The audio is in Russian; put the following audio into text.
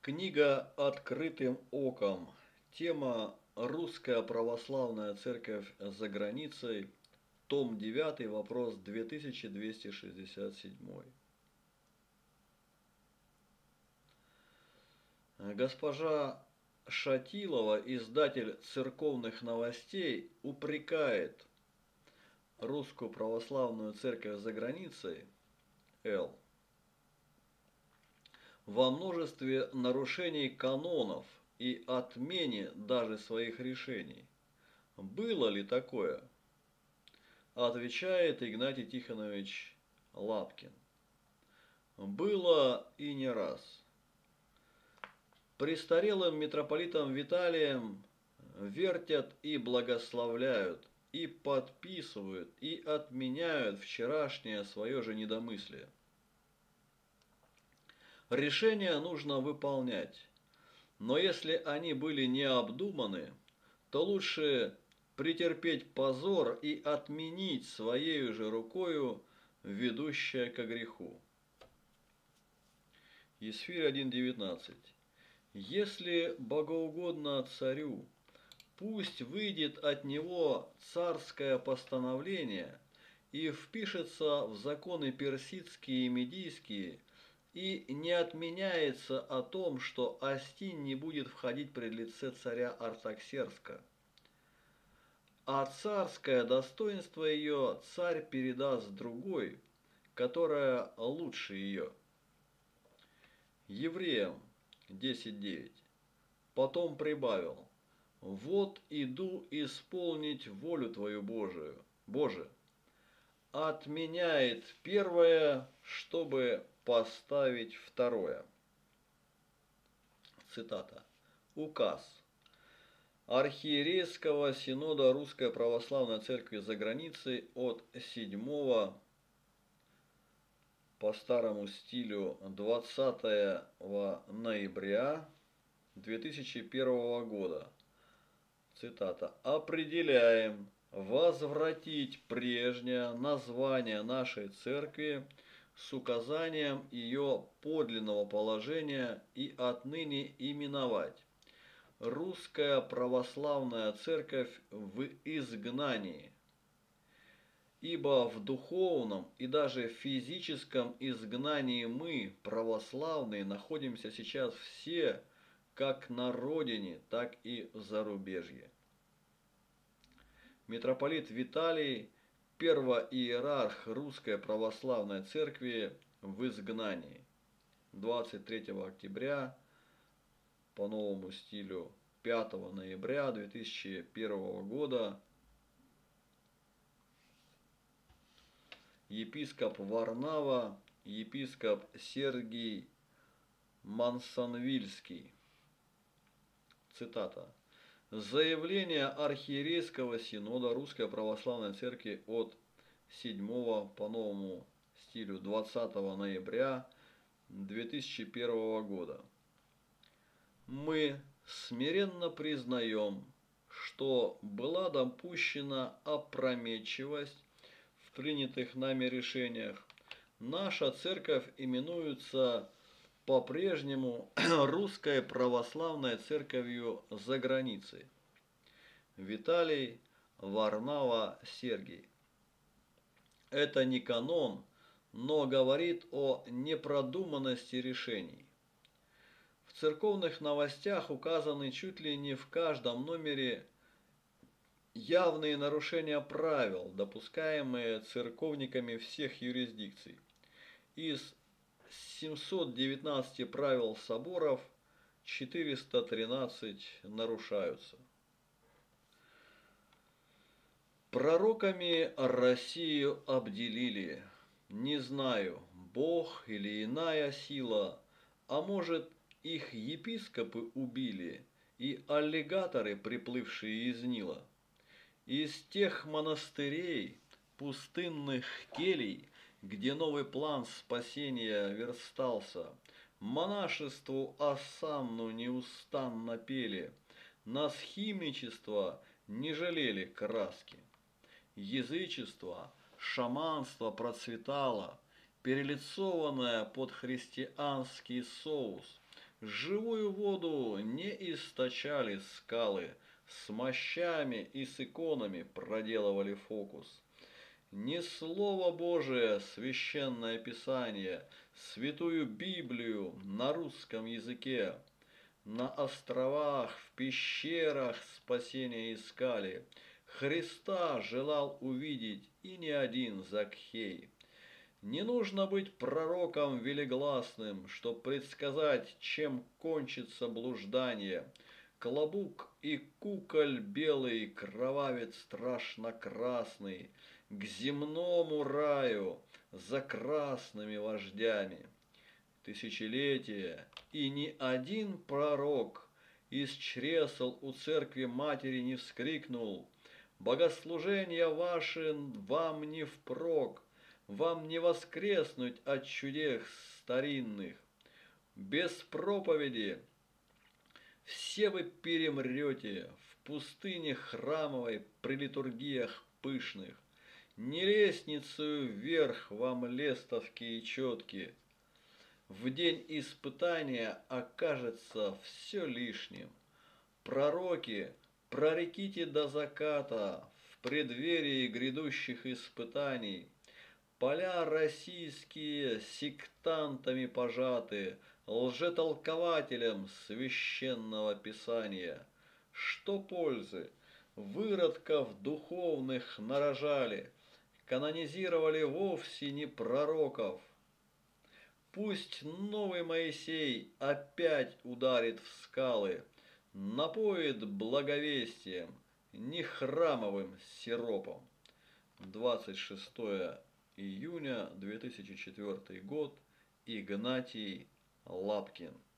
Книга «Открытым оком». Тема «Русская православная церковь за границей». Том 9, вопрос 2267. Госпожа Шатилова, издатель церковных новостей, упрекает Русскую православную церковь за границей, Л., во множестве нарушений канонов и отмене даже своих решений. Было ли такое? Отвечает Игнатий Тихонович Лапкин. Было и не раз. Престарелым митрополитом Виталием вертят и благословляют, и подписывают, и отменяют вчерашнее свое же недомыслие. Решения нужно выполнять, но если они были необдуманы, то лучше претерпеть позор и отменить своею же рукою ведущее ко греху. Есфирь 1.19. Если богоугодно царю, пусть выйдет от него царское постановление и впишется в законы персидские и медийские, и не отменяется о том, что Астинь не будет входить пред лице царя Артаксерска. А царское достоинство ее царь передаст другой, которая лучше ее. Евреям 10.9. Потом прибавил: вот иду исполнить волю Твою Божию. Боже, отменяет первое, чтобы поставить второе. Цитата. Указ Архиерейского Синода Русской Православной Церкви за границей от 7 по старому стилю 20 ноября 2001 года. Цитата. Определяем возвратить прежнее название нашей церкви с указанием ее подлинного положения и отныне именовать Русская Православная Церковь в изгнании. Ибо в духовном и даже физическом изгнании мы, православные, находимся сейчас все, как на родине, так и в зарубежье. Митрополит Виталий, первоиерарх Русской Православной Церкви в изгнании. 23 октября по новому стилю 5 ноября 2001 года епископ Варнава, епископ Сергий Мансонвильский. Цитата. Заявление Архиерейского Синода Русской Православной Церкви от 7 по новому стилю 20 ноября 2001 года. Мы смиренно признаем, что была допущена опрометчивость в принятых нами решениях. Наша церковь именуется по-прежнему Русской Православной Церковью за границей. Виталий, Варнава, Сергий. Это не канон, но говорит о непродуманности решений. В церковных новостях указаны чуть ли не в каждом номере явные нарушения правил, допускаемые церковниками всех юрисдикций. Из 719 правил соборов 413 нарушаются. Пророками Россию обделили. Не знаю, Бог или иная сила, а может, их епископы убили и аллигаторы, приплывшие из Нила. Из тех монастырей, пустынных келей, где новый план спасения верстался, монашеству осанну неустанно пели, на схимничество не жалели краски. Язычество, шаманство процветало, перелицованное под христианский соус, Живую воду не источали скалы, с мощами и с иконами проделывали фокус. Не Слово Божие, Священное Писание, Святую Библию на русском языке. На островах, в пещерах спасения искали. Христа желал увидеть и не один Закхей. Не нужно быть пророком велигласным, чтоб предсказать, чем кончится блуждание. Клобук и куколь белый, кровавец страшно красный, к земному раю за красными вождями. Тысячелетия, и ни один пророк из чресл у церкви матери не вскрикнул: «Богослужения ваши вам не впрок, вам не воскреснуть от чудес старинных. Без проповеди все вы перемрете в пустыне храмовой при литургиях пышных. Не лестницею вверх вам лестовки и четки. В день испытания окажется все лишним. Пророки, прореките до заката в преддверии грядущих испытаний. Поля российские сектантами пожаты, лжетолкователям священного писания. Что пользы? Выродков духовных нарожали, канонизировали вовсе не пророков. Пусть новый Моисей опять ударит в скалы, напоит благовестием, не храмовым сиропом. 26 июня 2004 год. Игнатий Лапкин.